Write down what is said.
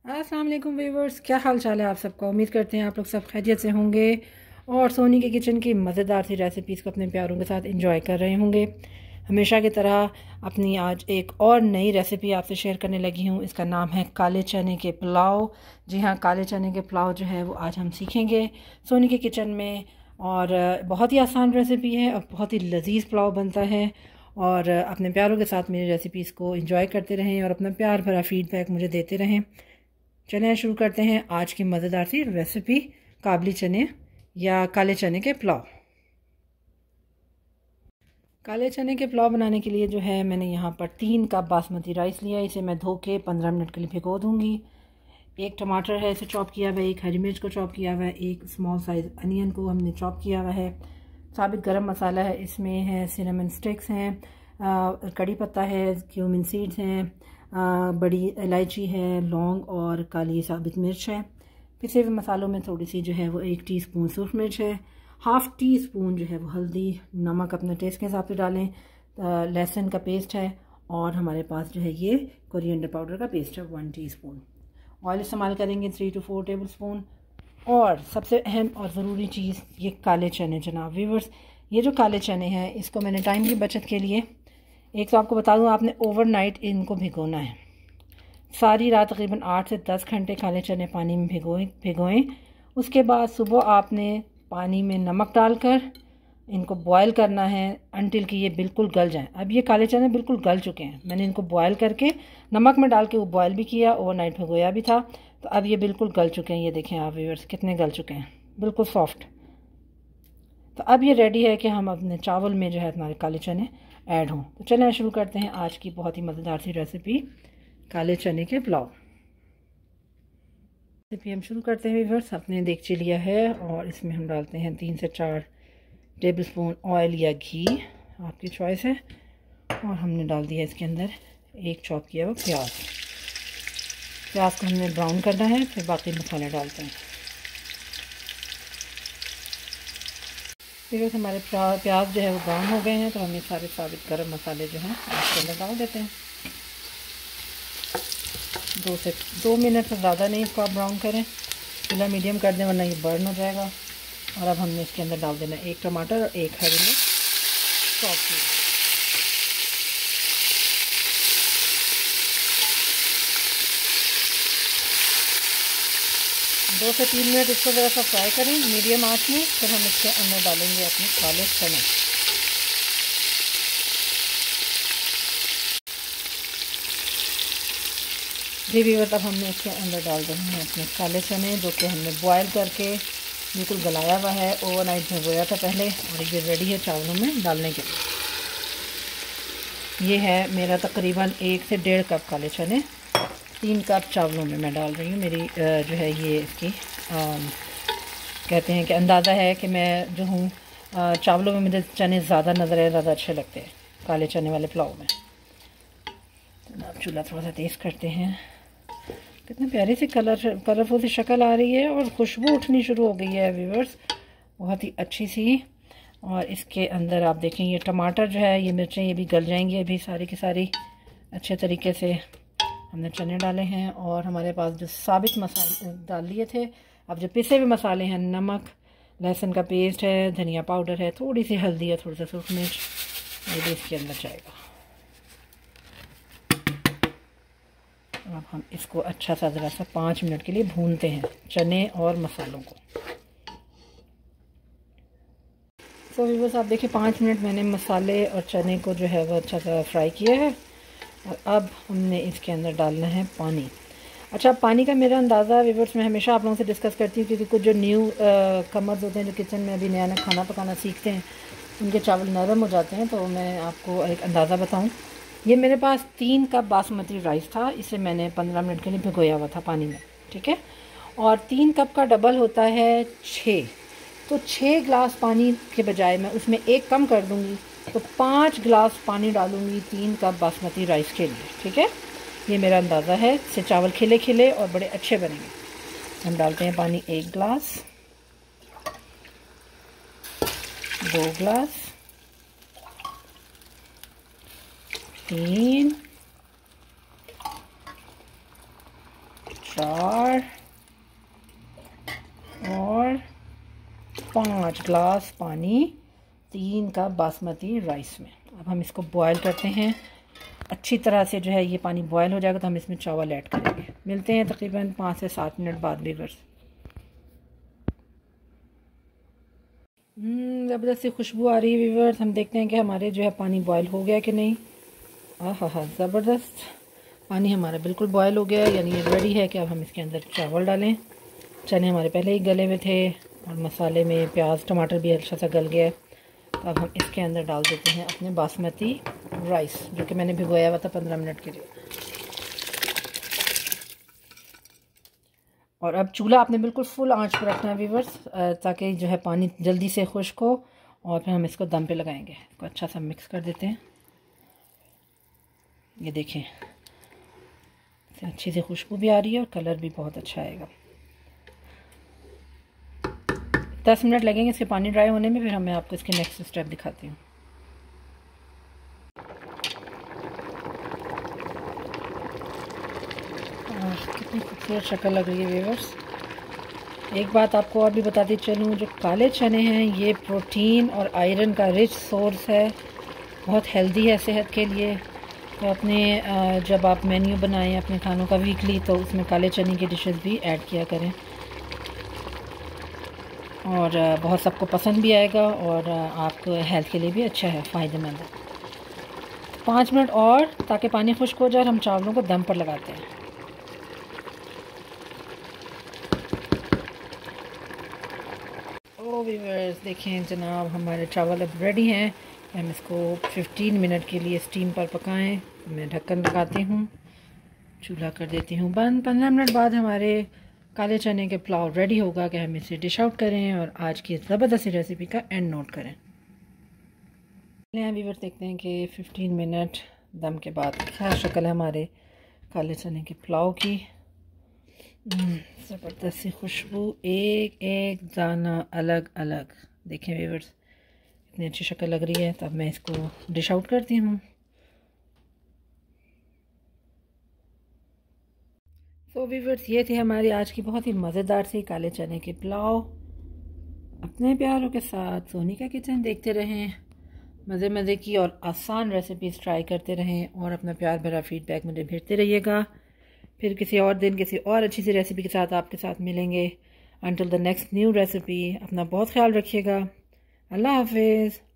अस्सलाम वालेकुम व्यूवर्स, क्या हाल चाल है आप सबका। उम्मीद करते हैं आप लोग सब खैरियत से होंगे और सोनी के किचन की मज़ेदार सी रेसिपीज़ को अपने प्यारों के साथ एंजॉय कर रहे होंगे। हमेशा की तरह अपनी आज एक और नई रेसिपी आपसे शेयर करने लगी हूँ। इसका नाम है काले चने के पुलाव। जी हाँ, काले चने के पुलाव जो है वो आज हम सीखेंगे सोनी के किचन में। और बहुत ही आसान रेसिपी है और बहुत ही लजीज़ पुलाव बनता है। और अपने प्यारों के साथ मेरी रेसिपीज़ को एंजॉय करते रहें और अपना प्यार भरा फीडबैक मुझे देते रहें। चलिए शुरू करते हैं आज की मज़ेदार सी रेसिपी, काबली चने या काले चने के पुलाव। काले चने के पुलाव बनाने के लिए जो है मैंने यहाँ पर 3 कप बासमती राइस लिया है। इसे मैं धो के 15 मिनट के लिए भिगो दूँगी। एक टमाटर है, इसे चॉप किया हुआ है। एक हरी मिर्च को चॉप किया हुआ है। एक स्मॉल साइज़ अनियन को हमने चॉप किया हुआ है। साबित गरम मसाला है, इसमें है सिनेमन स्टिक्स हैं, कड़ी पत्ता है, क्यूमिन सीड्स हैं, बड़ी इलायची है, लौंग और काली साबित मिर्च है। पिसे हुए मसालों में थोड़ी सी जो है वो 1 टीस्पून सूरख मिर्च है, हाफ़ टी स्पून जो है वो हल्दी, नमक अपने टेस्ट के हिसाब से डालें, लहसुन का पेस्ट है और हमारे पास जो है ये कोरिएंडर पाउडर का पेस्ट है 1 टीस्पून। ऑयल इस्तेमाल करेंगे 3 to 4 टेबल स्पून। और सबसे अहम और ज़रूरी चीज़ ये काले चने। जनाब व्यूवर्स, ये जो काले चने हैं इसको मैंने टाइम की बचत के लिए, एक तो आपको बता दूं, आपने ओवरनाइट इनको भिगोना है। सारी रात तकरीबन 8 से 10 घंटे काले चने पानी में भिगोएं। उसके बाद सुबह आपने पानी में नमक डालकर इनको बॉयल करना है अनटिल कि ये बिल्कुल गल जाएं। अब ये काले चने बिल्कुल गल चुके हैं। मैंने इनको बॉयल करके नमक में डाल के वो बॉयल भी किया, ओवरनाइट भिगोया भी था, तो अब ये बिल्कुल गल चुके हैं। ये देखें आप व्यूअर्स कितने गल चुके हैं, बिल्कुल सॉफ्ट। तो अब ये रेडी है कि हम अपने चावल में जो है हमारे काले चने ऐड हों। तो चलें शुरू करते हैं आज की बहुत ही मज़ेदार सी रेसिपी, काले चने के पुलाव। रेसिपी हम शुरू करते हैं व्यूअर्स। अपने देगची लिया है और इसमें हम डालते हैं 3 से 4 टेबल स्पून ऑयल या घी, आपकी चॉइस है। और हमने डाल दिया इसके अंदर एक चॉप किया हुआ प्याज। प्याज को हमने ब्राउन करना है, फिर बाकी मसाले डालते हैं। फिर हमारे प्याज जो है वो ब्राउन हो गए हैं, तो हम ये सारे साबित गरम मसाले जो हैं इसके अंदर डाल देते हैं। 2 मिनट से ज़्यादा नहीं इसको आप ब्राउन करें, चूल्हा मीडियम कर दें वरना ये बर्न हो जाएगा। और अब हमने इसके अंदर डाल देना 1 टमाटर और 1 हरी मिर्च चॉप की। 2 से 3 मिनट इसको ज़रा सा फ्राई करें मीडियम आंच में। फिर हम इसके अंदर डालेंगे अपने काले चने। जी व्यूअर्स, अब हमने इसके अंदर डाल देना है अपने काले चने, जो कि हमने बॉयल करके बिल्कुल गलाया हुआ है, ओवरनाइट भिगोया था पहले, और ये रेडी है चावलों में डालने के लिए। ये है मेरा तकरीबन 1 से 1.5 कप काले चने 3 कप चावलों में मैं डाल रही हूँ। मेरी जो है ये इसकी कहते हैं कि अंदाज़ा है कि मैं जो हूँ चावलों में मुझे चने ज़्यादा नज़र आए, ज़्यादा अच्छे लगते हैं काले चने वाले पुलाव में। तो अब चूल्हा थोड़ा सा तेज़ करते हैं। कितनी प्यारी सी कलरफुल सी शक्ल आ रही है और खुशबू उठनी शुरू हो गई है व्यूअर्स, बहुत ही अच्छी सी। और इसके अंदर आप देखें ये टमाटर जो है, ये मिर्चें ये भी गल जाएंगी अभी सारी की सारी। अच्छे तरीके से हमने चने डाले हैं और हमारे पास जो साबित मसाले डाल लिए थे, अब जो पिसे हुए मसाले हैं, नमक, लहसुन का पेस्ट है, धनिया पाउडर है, थोड़ी सी हल्दी है, थोड़ा सा सूरख मिर्च, ये भी इसके अंदर जाएगा। अब हम इसको अच्छा सा ज़रा सा 5 मिनट के लिए भूनते हैं चने और मसालों को। तो व्यूअर्स आप देखिए 5 मिनट मैंने मसाले और चने को जो है वो अच्छा सा फ्राई किया है। और अब हमने इसके अंदर डालना है पानी। अच्छा, पानी का मेरा अंदाज़ा व्यूअर्स मैं हमेशा आप लोगों से डिस्कस करती हूँ, क्योंकि कुछ जो न्यू कमर्स होते हैं जो किचन में अभी नया नया खाना पकाना सीखते हैं, उनके चावल नरम हो जाते हैं। तो मैं आपको एक अंदाज़ा बताऊँ, ये मेरे पास 3 कप बासमती राइस था, इसे मैंने 15 मिनट के लिए भिगोया हुआ था पानी में, ठीक है। और 3 कप का डबल होता है 6, तो 6 गिलास पानी के बजाय मैं उसमें 1 कम कर दूँगी, तो 5 गिलास पानी डालूँगी 3 कप बासमती राइस के लिए, ठीक है। ये मेरा अंदाज़ा है, इससे चावल खिले खिले और बड़े अच्छे बनेंगे। हम डालते हैं पानी 1 गिलास, 2 गिलास, 3, 4 और 5 ग्लास पानी 3 कप बासमती राइस में। अब हम इसको बॉयल करते हैं अच्छी तरह से। जो है ये पानी बॉयल हो जाएगा तो हम इसमें चावल ऐड करेंगे। मिलते हैं तकरीबन 5 से 7 मिनट बाद व्यूअर्स। ज़बरदस्त सी खुशबू आ रही है व्यूअर्स। हम देखते हैं कि हमारे जो है पानी बॉयल हो गया कि नहीं। हाँ, ज़बरदस्त पानी हमारा बिल्कुल बॉयल हो गया है, यानी ये रेडी है कि अब हम इसके अंदर चावल डालें। चने हमारे पहले ही गले में थे और मसाले में प्याज टमाटर भी अच्छा सा गल गया है। तो अब हम इसके अंदर डाल देते हैं अपने बासमती राइस, जो कि मैंने भिगोया हुआ था 15 मिनट के लिए। और अब चूल्हा आपने बिल्कुल फुल आंच पर रखना है व्यूअर्स, ताकि जो है पानी जल्दी से खुश्क हो। और फिर हम इसको दम पे लगाएंगे। इसको अच्छा सा मिक्स कर देते हैं। ये देखें अच्छी सी खुशबू भी आ रही है और कलर भी बहुत अच्छा आएगा। 10 मिनट लगेंगे इसके पानी ड्राई होने में, फिर मैं आपको इसके नेक्स्ट स्टेप दिखाती हूँ। कितनी खूबसूरत शक्ल लग रही है व्यूअर्स। एक बात आपको और भी बताती चलूँ, जो काले चने हैं ये प्रोटीन और आयरन का रिच सोर्स है, बहुत हेल्दी है सेहत के लिए। तो अपने जब आप मेन्यू बनाएं अपने खानों का वीकली, तो उसमें काले चने की डिशेस भी ऐड किया करें और बहुत सबको पसंद भी आएगा और आपको हेल्थ के लिए भी अच्छा है, फ़ायदेमंद है। 5 मिनट और ताकि पानी खुश्क हो जाए, हम चावलों को दम पर लगाते हैं। ओ व्यूअर्स देखें जनाब, हमारे चावल अब रेडी हैं। हम इसको 15 मिनट के लिए स्टीम पर पकाएं। मैं ढक्कन लगाती हूँ, चूल्हा कर देती हूँ बंद। 15 मिनट बाद हमारे काले चने के पुलाव रेडी होगा कि हम इसे डिश आउट करें और आज की ज़बरदस्त रेसिपी का एंड नोट करें। व्यूअर्स देखते हैं कि 15 मिनट दम के बाद क्या शक्ल है हमारे काले चने के पुलाव की। ज़बरदस्त सी खुशबू, एक एक दाना अलग अलग। देखें व्यूअर्स इतनी अच्छी शक्ल लग रही है। तब मैं इसको डिश आउट करती हूँ। तो व्यूअर्स ये थे हमारी आज की बहुत ही मज़ेदार सी काले चने के पुलाव। अपने प्यारों के साथ सोनिका किचन देखते रहें। मज़े की और आसान रेसिपीज़ ट्राई करते रहें और अपना प्यार भरा फीडबैक मुझे भेजते रहिएगा। फिर किसी और दिन किसी और अच्छी सी रेसिपी के साथ आपके साथ मिलेंगे। Until the next new recipe, अपना बहुत ख्याल रखिएगा। अल्लाह हाफिज़।